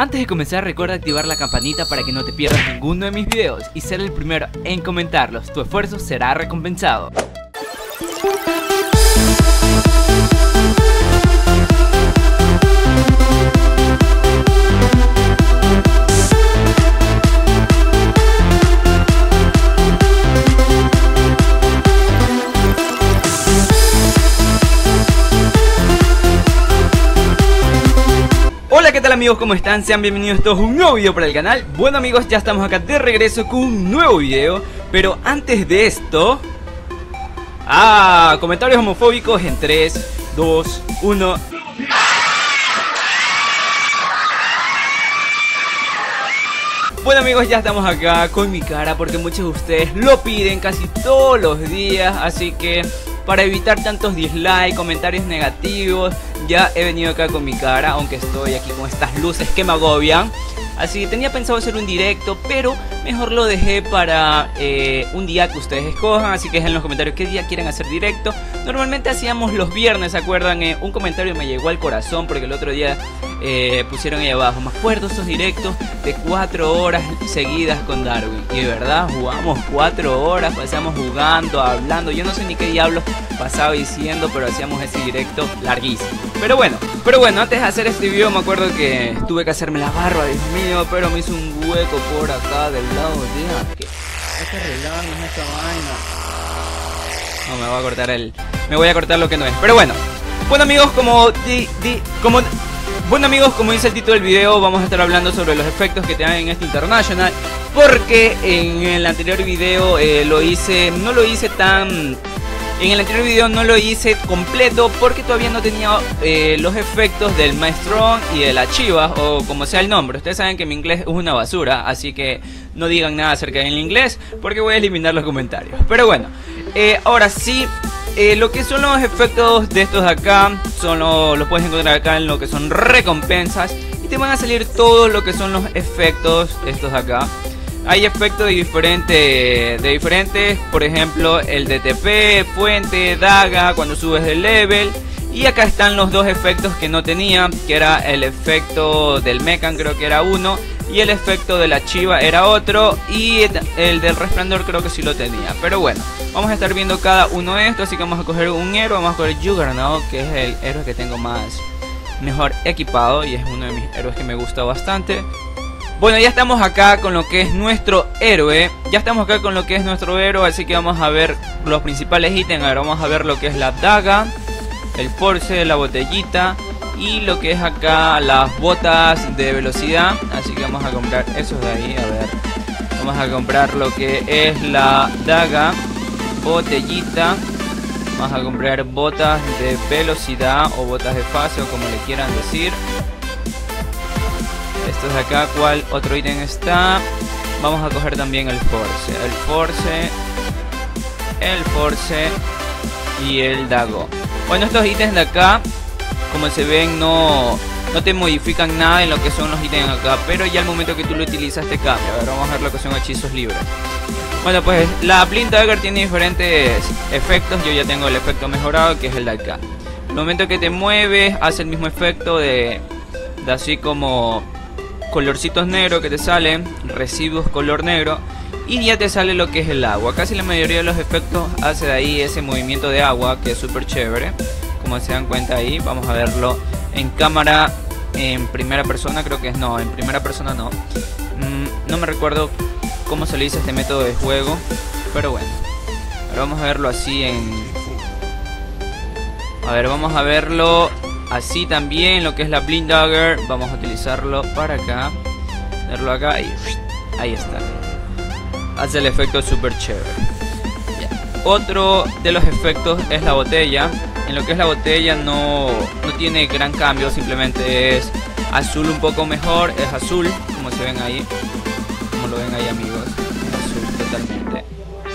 Antes de comenzar, recuerda activar la campanita para que no te pierdas ninguno de mis videos y ser el primero en comentarlos. Tu esfuerzo será recompensado. Hola, ¿qué tal amigos? ¿Cómo están? Sean bienvenidos todos a un nuevo video para el canal. Bueno amigos, ya estamos acá de regreso con un nuevo video. Pero antes de esto... comentarios homofóbicos en 3, 2, 1... Bueno amigos, ya estamos acá con mi cara porque muchos de ustedes lo piden casi todos los días. Así que para evitar tantos dislikes, comentarios negativos, ya he venido acá con mi cara, aunque estoy aquí con estas luces que me agobian. Así que tenía pensado hacer un directo, pero mejor lo dejé para un día que ustedes escojan. Así que dejen en los comentarios qué día quieren hacer directo. Normalmente hacíamos los viernes, ¿se acuerdan? Un comentario me llegó al corazón porque el otro día pusieron ahí abajo: me acuerdo esos directos de 4 horas seguidas con Darwin. Y de verdad jugamos 4 horas, pasamos jugando, hablando. Yo no sé ni qué diablos pasaba diciendo, pero hacíamos ese directo larguísimo. Pero bueno, antes de hacer este video me acuerdo que tuve que hacerme la barba, Dios mío, pero me hizo un hueco por acá del lado de... ¿Qué arreglando esta vaina? No, me voy a cortar lo que no es. Pero bueno amigos, como dice el título del video, vamos a estar hablando sobre los efectos que te dan en este International. Porque en el anterior video En el anterior video no lo hice completo porque todavía no tenía los efectos del Maestro y de la Chiva, o como sea el nombre. Ustedes saben que mi inglés es una basura, así que no digan nada acerca del inglés porque voy a eliminar los comentarios. Pero bueno, ahora sí, lo que son los efectos de estos de acá los puedes encontrar acá en lo que son recompensas. Y te van a salir todo lo que son los efectos estos de acá. Hay efectos de diferentes, por ejemplo el DTP, fuente, daga, cuando subes de level. Y acá están los dos efectos que no tenía, que era el efecto del Mekan, creo que era uno, y el efecto de la Chiva era otro, y el del Resplandor creo que sí lo tenía. Pero bueno, vamos a estar viendo cada uno de estos, así que vamos a coger un héroe. Vamos a coger Juggernaut, que es el héroe que tengo mejor equipado, y es uno de mis héroes que me gusta bastante. Bueno, ya estamos acá con lo que es nuestro héroe. Así que vamos a ver los principales ítems. Ahora vamos a ver lo que es la daga, el force, la botellita y lo que es acá las botas de velocidad. Así que vamos a comprar esos de ahí. A ver, vamos a comprar lo que es la daga, botellita. Vamos a comprar botas de velocidad o botas de fase, o como le quieran decir. Estos de acá, ¿cuál otro ítem está? Vamos a coger también el force y el dago. Bueno, estos ítems de acá, como se ven, no te modifican nada en lo que son los ítems acá, pero ya al momento que tú lo utilizas te cambia. A ver, vamos a ver lo que son hechizos libres. Bueno, pues la Blind Dagger tiene diferentes efectos. Yo ya tengo el efecto mejorado, que es el de acá. Al momento que te mueves, hace el mismo efecto de así como colorcitos negros que te salen, residuos color negro, y ya te sale lo que es el agua. Casi la mayoría de los efectos hace de ahí ese movimiento de agua, que es súper chévere, como se dan cuenta ahí. Vamos a verlo en cámara, en primera persona, creo que es, no, en primera persona no. No me recuerdo cómo se le dice este método de juego, pero bueno. Ahora vamos a verlo así vamos a verlo así también, lo que es la Blind Dagger. Vamos a utilizarlo para acá, tenerlo acá y ahí está. Hace el efecto súper chévere. Otro de los efectos es la botella. En lo que es la botella no tiene gran cambio, simplemente es azul un poco mejor. Es azul, como se ven ahí, como lo ven ahí amigos, azul totalmente.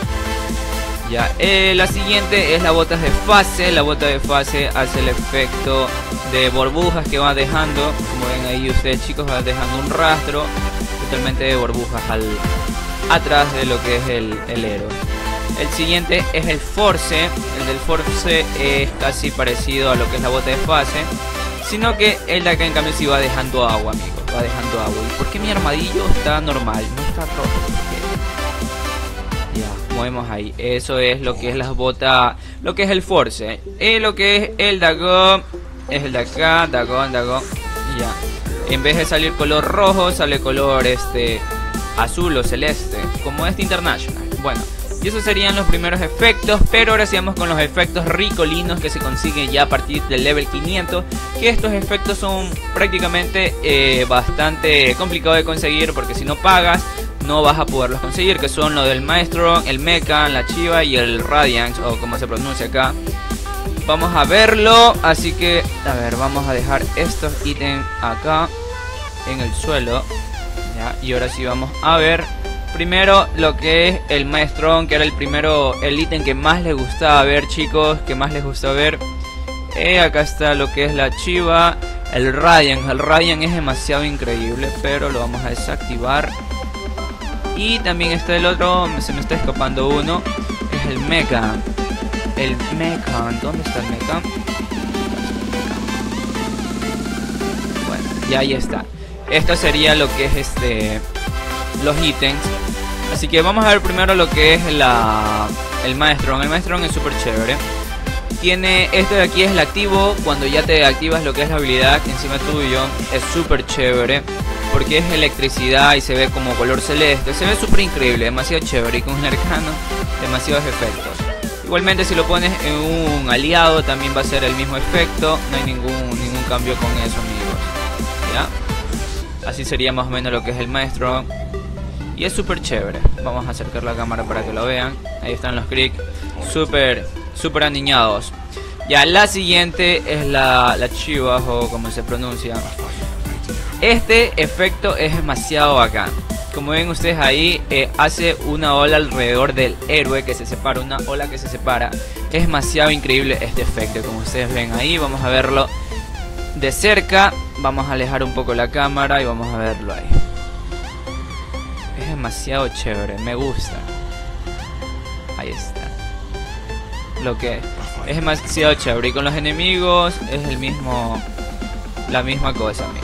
La siguiente es la bota de fase. La bota de fase hace el efecto de burbujas que va dejando, como ven ahí ustedes chicos, va dejando un rastro totalmente de burbujas atrás de lo que es el héroe. El siguiente es el force. El del force es casi parecido a lo que es la bota de fase, sino que el de acá en cambio sí va dejando agua, amigos. está dejando agua. ¿Y por qué mi armadillo está normal? No está rojo. Ya, movemos ahí. Eso es lo que es las botas, lo que es el Force. Lo que es el Dagon es el de acá, Dagon. Ya. En vez de salir color rojo, sale color azul o celeste, como este International. Bueno, y esos serían los primeros efectos, pero ahora sigamos con los efectos ricolinos que se consiguen ya a partir del level 500, que estos efectos son prácticamente bastante complicados de conseguir, porque si no pagas no vas a poderlos conseguir, que son lo del Maestro, el Mecha, la Chiva y el Radiance, o como se pronuncia acá. Vamos a verlo, así que, a ver, vamos a dejar estos ítems acá en el suelo. Ya, y ahora sí vamos a ver primero lo que es el Maestro, que era el ítem que más les gustaba ver, chicos, que más les gusta ver. Acá está lo que es la Chiva, el Radiant. El Radiant es demasiado increíble, pero lo vamos a desactivar. Y también está el otro, se me está escapando uno, que es el Mecha. El Mecha, ¿dónde está el Mecha? Bueno, ya ahí está. Esto sería lo que es los ítems. Así que vamos a ver primero lo que es el Maestro. El Maestro es súper chévere. Tiene, esto de aquí es el activo. Cuando ya te activas lo que es la habilidad encima tuyo, es súper chévere, porque es electricidad y se ve como color celeste. Se ve súper increíble, demasiado chévere. Y con un arcano, demasiados efectos. Igualmente si lo pones en un aliado también va a ser el mismo efecto. No hay ningún cambio con eso, amigos. ¿Ya? Así sería más o menos lo que es el Maestro. Y es súper chévere. Vamos a acercar la cámara para que lo vean. Ahí están los cricks. Súper aniñados. Ya, la siguiente es la Chiva, o como se pronuncia. Este efecto es demasiado bacán. Como ven ustedes ahí, hace una ola alrededor del héroe que se separa, una ola que se separa. Es demasiado increíble este efecto, como ustedes ven ahí. Vamos a verlo de cerca. Vamos a alejar un poco la cámara y vamos a verlo ahí. Es demasiado chévere, me gusta. Ahí está. Lo que es demasiado chévere. Y con los enemigos es la misma cosa, amigos.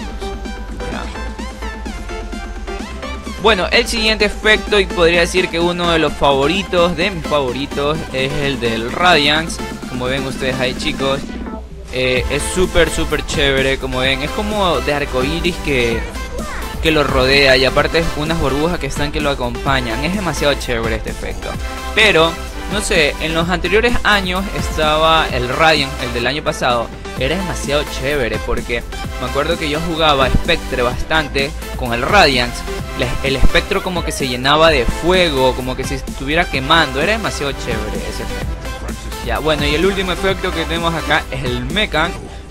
Bueno, el siguiente efecto, y podría decir que uno de los favoritos, de mis favoritos, es el del Radiance. Como ven ustedes ahí, chicos, es súper chévere. Como ven, es como de arcoiris que lo rodea, y aparte unas burbujas que lo acompañan. Es demasiado chévere este efecto. Pero, no sé, en los anteriores años estaba el Radiant, el del año pasado. Era demasiado chévere porque me acuerdo que yo jugaba Spectre bastante con el Radiance. El espectro como que se llenaba de fuego, como que se estuviera quemando. Era demasiado chévere ese efecto. Ya, bueno, y el último efecto que tenemos acá es el Mecha.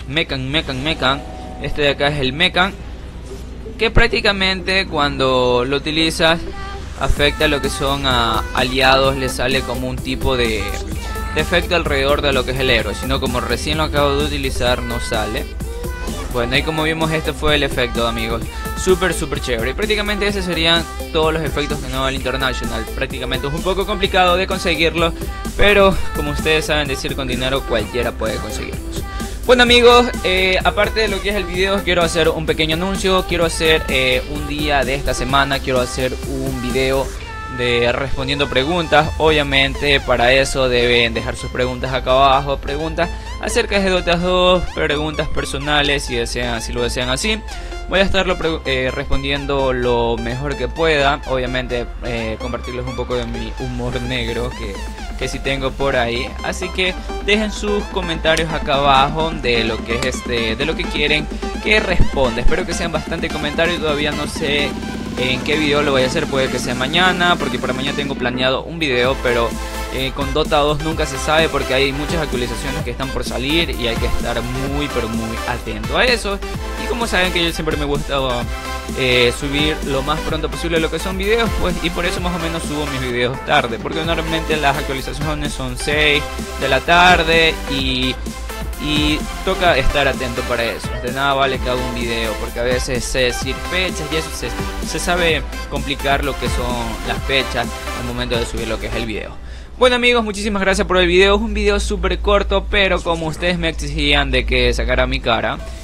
Este de acá es el Mecha, que prácticamente cuando lo utilizas afecta a lo que son aliados. Le sale como un tipo de efecto alrededor de lo que es el héroe, sino como recién lo acabo de utilizar no sale. Bueno, y como vimos, este fue el efecto, amigos. Súper chévere. Y prácticamente esos serían todos los efectos que no va al International. Prácticamente es un poco complicado de conseguirlos, pero como ustedes saben, decir con dinero cualquiera puede conseguirlos. Bueno, amigos, aparte de lo que es el video, quiero hacer un pequeño anuncio. Quiero hacer un día de esta semana, quiero hacer un video de respondiendo preguntas. Obviamente para eso deben dejar sus preguntas acá abajo, preguntas acerca de Dota 2, preguntas personales si lo desean así. Voy a estarlo respondiendo lo mejor que pueda. Obviamente compartirles un poco de mi humor negro que sí tengo por ahí. Así que dejen sus comentarios acá abajo de lo que es de lo que quieren que responda. Espero que sean bastante comentarios. Todavía no sé en qué video lo voy a hacer, puede que sea mañana, porque para mañana tengo planeado un video, pero con Dota 2 nunca se sabe, porque hay muchas actualizaciones que están por salir y hay que estar muy atento a eso. Y como saben que yo siempre me gusta subir lo más pronto posible lo que son videos, pues, y por eso más o menos subo mis videos tarde, porque normalmente las actualizaciones son 6 de la tarde y toca estar atento para eso. De nada vale que haga un video, porque a veces sé decir fechas y eso se sabe complicar lo que son las fechas al momento de subir lo que es el video. Bueno, amigos, muchísimas gracias por el video. Es un video súper corto, pero como ustedes me exigían de que sacara mi cara,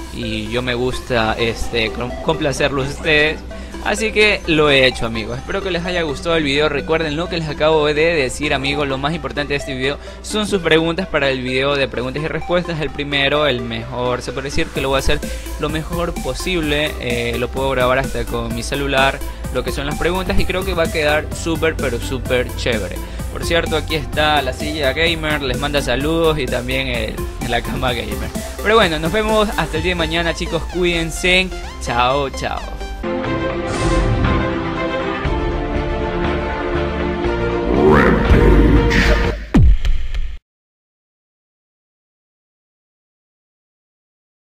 y yo me gusta complacerlos a ustedes. Así que lo he hecho, amigos. Espero que les haya gustado el video. Recuerden lo que les acabo de decir, amigos. Lo más importante de este video son sus preguntas para el video de preguntas y respuestas. El primero, el mejor, se puede decir que lo voy a hacer lo mejor posible. Lo puedo grabar hasta con mi celular, lo que son las preguntas, y creo que va a quedar súper pero súper chévere. Por cierto, aquí está la silla gamer, les manda saludos, y también la cama gamer. Pero bueno, nos vemos hasta el día de mañana, chicos. Cuídense. Chao, chao.